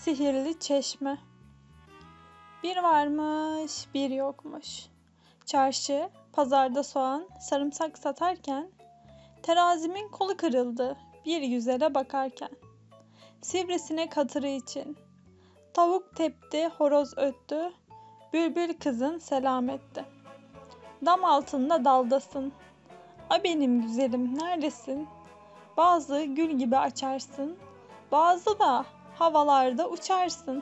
Sihirli çeşme. Bir varmış, bir yokmuş. Çarşı, pazarda soğan, sarımsak satarken, terazimin kolu kırıldı bir güzele bakarken. Sivrisinek hatırı için, tavuk tepti, horoz öttü, bülbül kızın selam etti. Dam altında daldasın, a benim güzelim neredesin? Bazı gül gibi açarsın, bazı da havalarda uçarsın.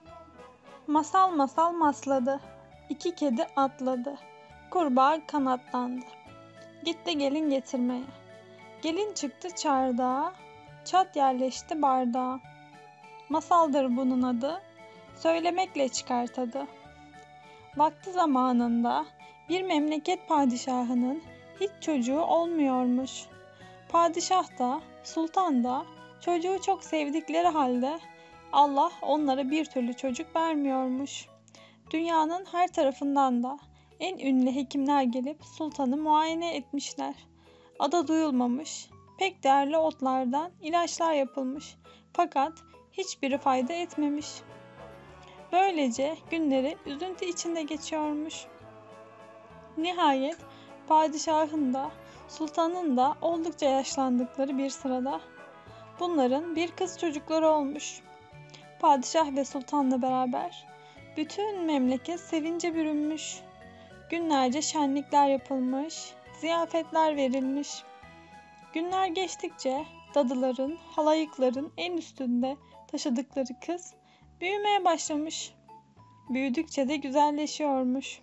Masal masal masladı, iki kedi atladı, kurbağa kanatlandı. Gitti gelin getirmeye. Gelin çıktı çardağa, çat yerleşti bardağa. Masaldır bunun adı, söylemekle çıkar tadı. Vakti zamanında bir memleket padişahının hiç çocuğu olmuyormuş. Padişah da, sultan da çocuğu çok sevdikleri halde Allah onlara bir türlü çocuk vermiyormuş. Dünyanın her tarafından da en ünlü hekimler gelip sultanı muayene etmişler. Adı duyulmamış, pek değerli otlardan ilaçlar yapılmış. Fakat hiçbiri fayda etmemiş. Böylece günleri üzüntü içinde geçiyormuş. Nihayet padişahın da sultanın da oldukça yaşlandıkları bir sırada bunların bir kız çocukları olmuş. Padişah ve sultanla beraber bütün memleket sevince bürünmüş. Günlerce şenlikler yapılmış, ziyafetler verilmiş. Günler geçtikçe dadıların, halayıkların en üstünde taşıdıkları kız büyümeye başlamış. Büyüdükçe de güzelleşiyormuş.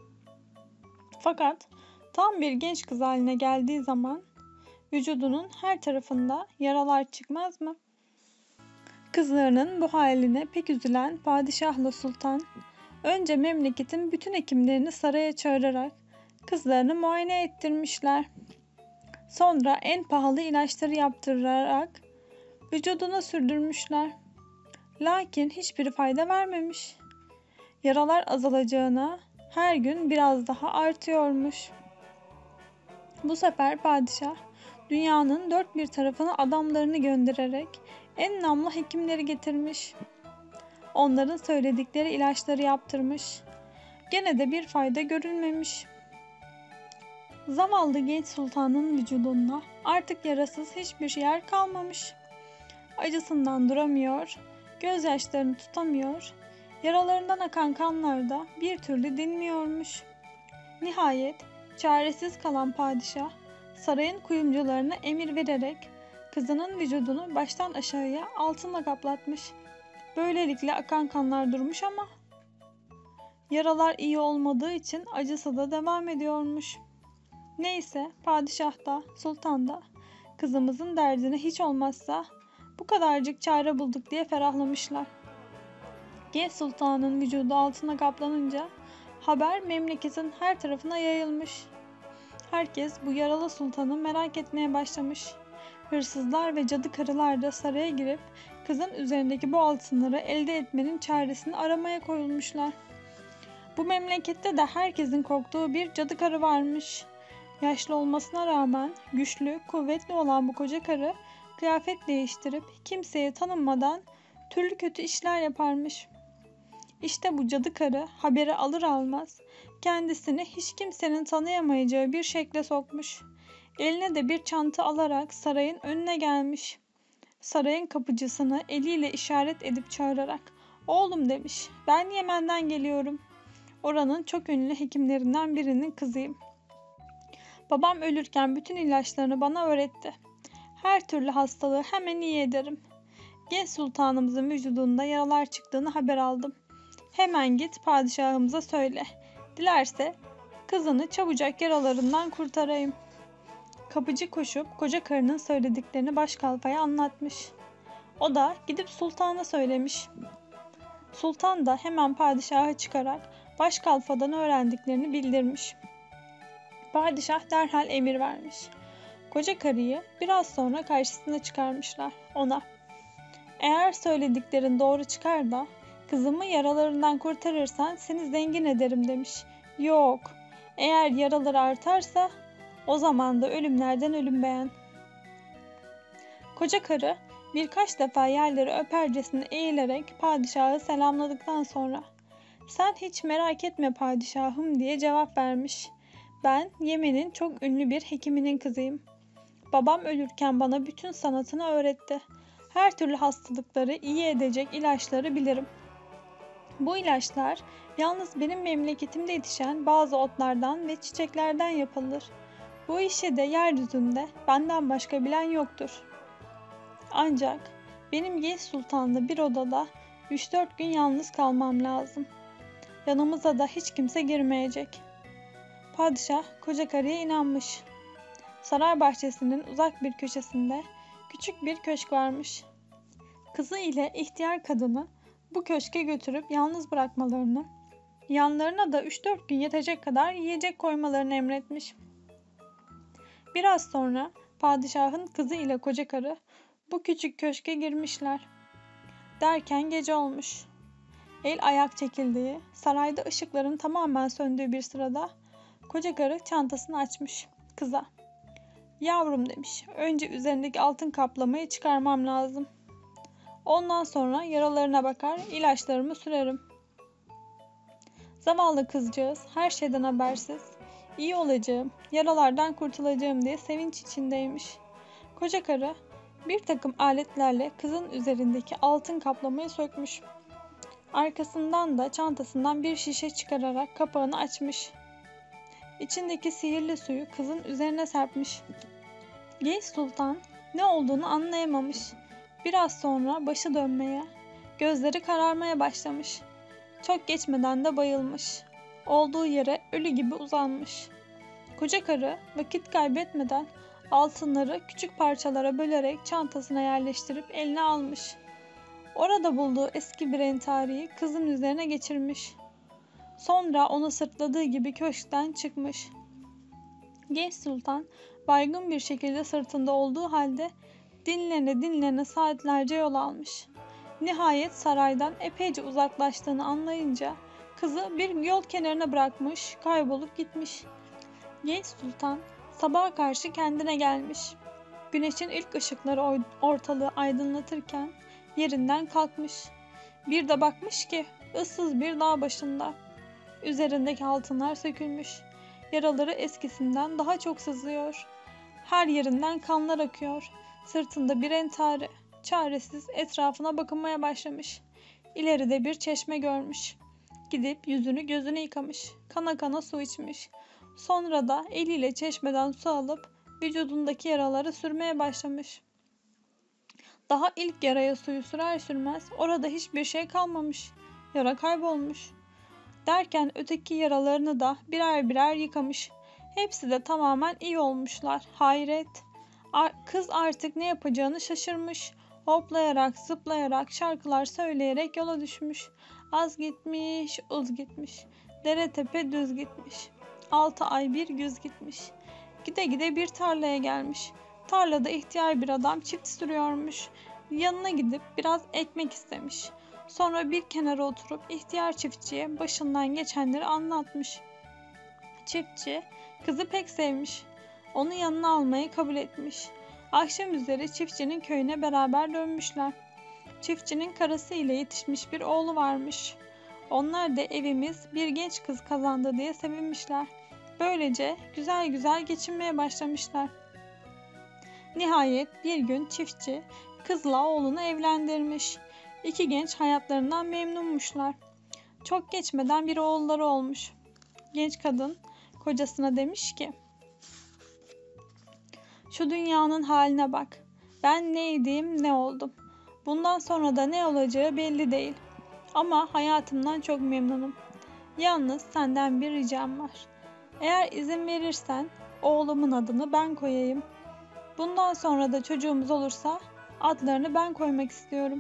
Fakat tam bir genç kız haline geldiği zaman vücudunun her tarafında yaralar çıkmaz mı? Kızlarının bu haline pek üzülen padişahla sultan önce memleketin bütün hekimlerini saraya çağırarak kızlarını muayene ettirmişler. Sonra en pahalı ilaçları yaptırarak vücuduna sürdürmüşler. Lakin hiçbir fayda vermemiş. Yaralar azalacağına her gün biraz daha artıyormuş. Bu sefer padişah dünyanın dört bir tarafına adamlarını göndererek en namlı hekimleri getirmiş. Onların söyledikleri ilaçları yaptırmış. Gene de bir fayda görülmemiş. Zavallı genç sultanın vücudunda artık yarasız hiçbir yer kalmamış. Acısından duramıyor, gözyaşlarını tutamıyor, yaralarından akan kanlar da bir türlü dinmiyormuş. Nihayet çaresiz kalan padişah sarayın kuyumcularına emir vererek kızının vücudunu baştan aşağıya altınla kaplatmış. Böylelikle akan kanlar durmuş ama yaralar iyi olmadığı için acısı da devam ediyormuş. Neyse padişah da sultan da kızımızın derdine hiç olmazsa bu kadarcık çare bulduk diye ferahlamışlar. Genç sultanın vücudu altına kaplanınca haber memleketin her tarafına yayılmış. Herkes bu yaralı sultanı merak etmeye başlamış. Hırsızlar ve cadı karılar da saraya girip kızın üzerindeki bu altınları elde etmenin çaresini aramaya koyulmuşlar. Bu memlekette de herkesin korktuğu bir cadı karı varmış. Yaşlı olmasına rağmen güçlü, kuvvetli olan bu koca karı kıyafet değiştirip kimseye tanınmadan türlü kötü işler yaparmış. İşte bu cadı karı haberi alır almaz kendisini hiç kimsenin tanıyamayacağı bir şekle sokmuş. Eline de bir çanta alarak sarayın önüne gelmiş. Sarayın kapıcısını eliyle işaret edip çağırarak "Oğlum," demiş, "ben Yemen'den geliyorum. Oranın çok ünlü hekimlerinden birinin kızıyım. Babam ölürken bütün ilaçlarını bana öğretti. Her türlü hastalığı hemen iyi ederim. Genç sultanımızın vücudunda yaralar çıktığını haber aldım. Hemen git padişahımıza söyle. Dilerse kızını çabucak yaralarından kurtarayım." Kapıcı koşup koca karının söylediklerini başkalfaya anlatmış. O da gidip sultana söylemiş. Sultan da hemen padişaha çıkarak başkalfadan öğrendiklerini bildirmiş. Padişah derhal emir vermiş. Koca karıyı biraz sonra karşısına çıkarmışlar. Ona "Eğer söylediklerin doğru çıkar da kızımı yaralarından kurtarırsan seni zengin ederim," demiş. "Yok, eğer yaraları artarsa o zaman da ölümlerden ölüm beğen." Koca karı birkaç defa yerleri öpercesine eğilerek padişahı selamladıktan sonra "Sen hiç merak etme padişahım" diye cevap vermiş. "Ben Yemen'in çok ünlü bir hekiminin kızıyım. Babam ölürken bana bütün sanatını öğretti. Her türlü hastalıkları iyi edecek ilaçları bilirim. Bu ilaçlar yalnız benim memleketimde yetişen bazı otlardan ve çiçeklerden yapılır. Bu işi de yeryüzünde benden başka bilen yoktur. Ancak benim genç sultanla bir odada 3-4 gün yalnız kalmam lazım. Yanımıza da hiç kimse girmeyecek." Padişah koca karıya inanmış. Saray bahçesinin uzak bir köşesinde küçük bir köşk varmış. Kızı ile ihtiyar kadını bu köşke götürüp yalnız bırakmalarını, yanlarına da 3-4 gün yetecek kadar yiyecek koymalarını emretmiş. Biraz sonra padişahın kızı ile koca karı bu küçük köşke girmişler. Derken gece olmuş. El ayak çekildiği, sarayda ışıkların tamamen söndüğü bir sırada koca karı çantasını açmış kıza. "Yavrum" demiş, "önce üzerindeki altın kaplamayı çıkarmam lazım. Ondan sonra yaralarına bakar, ilaçlarımı sürerim." Zavallı kızcağız her şeyden habersiz, "İyi olacağım, yaralardan kurtulacağım" diye sevinç içindeymiş. Koca karı bir takım aletlerle kızın üzerindeki altın kaplamayı sökmüş. Arkasından da çantasından bir şişe çıkararak kapağını açmış. İçindeki sihirli suyu kızın üzerine serpmiş. Genç sultan ne olduğunu anlayamamış. Biraz sonra başı dönmeye, gözleri kararmaya başlamış. Çok geçmeden de bayılmış. Olduğu yere ölü gibi uzanmış. Koca karı vakit kaybetmeden altınları küçük parçalara bölerek çantasına yerleştirip eline almış. Orada bulduğu eski bir entariyi kızın üzerine geçirmiş. Sonra onu sırtladığı gibi köşkten çıkmış. Genç sultan baygın bir şekilde sırtında olduğu halde dinlene dinlene saatlerce yol almış. Nihayet saraydan epeyce uzaklaştığını anlayınca kızı bir yol kenarına bırakmış, kaybolup gitmiş. Genç sultan sabaha karşı kendine gelmiş. Güneşin ilk ışıkları ortalığı aydınlatırken yerinden kalkmış. Bir de bakmış ki ıssız bir dağ başında. Üzerindeki altınlar sökülmüş. Yaraları eskisinden daha çok sızlıyor. Her yerinden kanlar akıyor. Sırtında bir entari. Çaresiz etrafına bakınmaya başlamış. İleride bir çeşme görmüş. Gidip yüzünü gözünü yıkamış. Kana kana su içmiş. Sonra da eliyle çeşmeden su alıp vücudundaki yaraları sürmeye başlamış. Daha ilk yaraya suyu sürer sürmez orada hiçbir şey kalmamış. Yara kaybolmuş. Derken öteki yaralarını da birer birer yıkamış. Hepsi de tamamen iyi olmuşlar. Hayret! Kız artık ne yapacağını şaşırmış. Hoplayarak, zıplayarak, şarkılar söyleyerek yola düşmüş. Az gitmiş, uz gitmiş. Dere tepe düz gitmiş. 6 ay bir güz gitmiş. Gide gide bir tarlaya gelmiş. Tarlada ihtiyar bir adam çift sürüyormuş. Yanına gidip biraz ekmek istemiş. Sonra bir kenara oturup ihtiyar çiftçiye başından geçenleri anlatmış. Çiftçi kızı pek sevmiş. Onu yanına almayı kabul etmiş. Akşam üzeri çiftçinin köyüne beraber dönmüşler. Çiftçinin karısı ile yetişmiş bir oğlu varmış. Onlar da evimiz bir genç kız kazandı diye sevinmişler. Böylece güzel güzel geçinmeye başlamışlar. Nihayet bir gün çiftçi kızla oğlunu evlendirmiş. İki genç hayatlarından memnunmuşlar. Çok geçmeden bir oğulları olmuş. Genç kadın kocasına demiş ki: "Şu dünyanın haline bak. Ben neydim, ne oldum. Bundan sonra da ne olacağı belli değil. Ama hayatımdan çok memnunum. Yalnız senden bir ricam var. Eğer izin verirsen oğlumun adını ben koyayım. Bundan sonra da çocuğumuz olursa adlarını ben koymak istiyorum."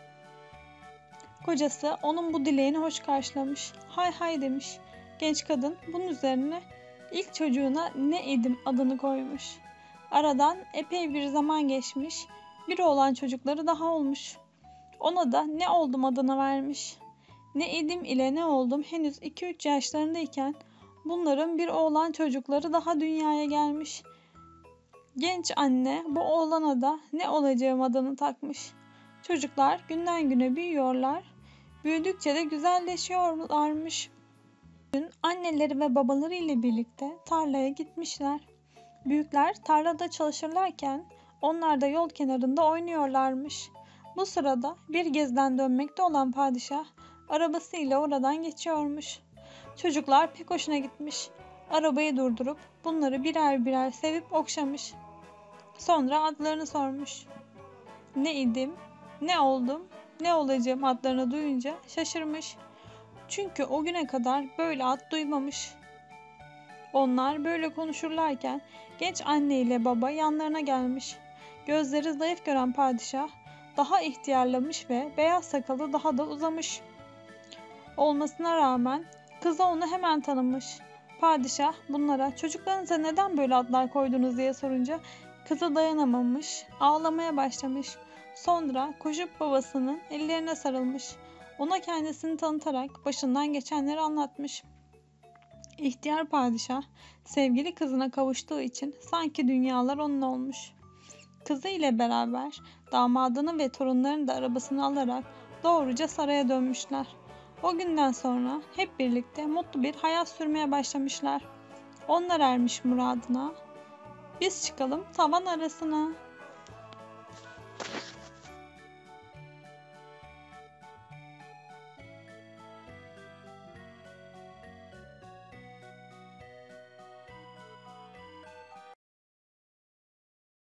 Kocası onun bu dileğini hoş karşılamış. Hay hay demiş. Genç kadın bunun üzerine ilk çocuğuna Ne Edim adını koymuş. Aradan epey bir zaman geçmiş. Bir oğlan çocukları daha olmuş. Ona da Ne Oldum adını vermiş. Ne Edim ile Ne Oldum henüz 2-3 yaşlarındayken bunların bir oğlan çocukları daha dünyaya gelmiş. Genç anne bu oğlana da ne olacağım adını takmış. Çocuklar günden güne büyüyorlar. Büyüdükçe de güzelleşiyorlarmış. Gün anneleri ve babaları ile birlikte tarlaya gitmişler. Büyükler tarlada çalışırlarken onlar da yol kenarında oynuyorlarmış. Bu sırada bir gezden dönmekte olan padişah arabasıyla oradan geçiyormuş. Çocuklar pek hoşuna gitmiş. Arabayı durdurup bunları birer birer sevip okşamış. Sonra adlarını sormuş. Ne idim, ne oldum, ne olacağım adlarını duyunca şaşırmış. Çünkü o güne kadar böyle ad duymamış. Onlar böyle konuşurlarken genç anne ile baba yanlarına gelmiş. Gözleri zayıf gören padişah daha ihtiyarlamış ve beyaz sakalı daha da uzamış olmasına rağmen kızı onu hemen tanımış. Padişah bunlara çocuklarınıza neden böyle adlar koydunuz diye sorunca kızı dayanamamış, ağlamaya başlamış. Sonra koşup babasının ellerine sarılmış. Ona kendisini tanıtarak başından geçenleri anlatmış. İhtiyar padişah sevgili kızına kavuştuğu için sanki dünyalar onun olmuş. Kızı ile beraber damadını ve torunlarını da arabasını alarak doğruca saraya dönmüşler. O günden sonra hep birlikte mutlu bir hayat sürmeye başlamışlar. Onlar ermiş muradına, biz çıkalım tavan arasına.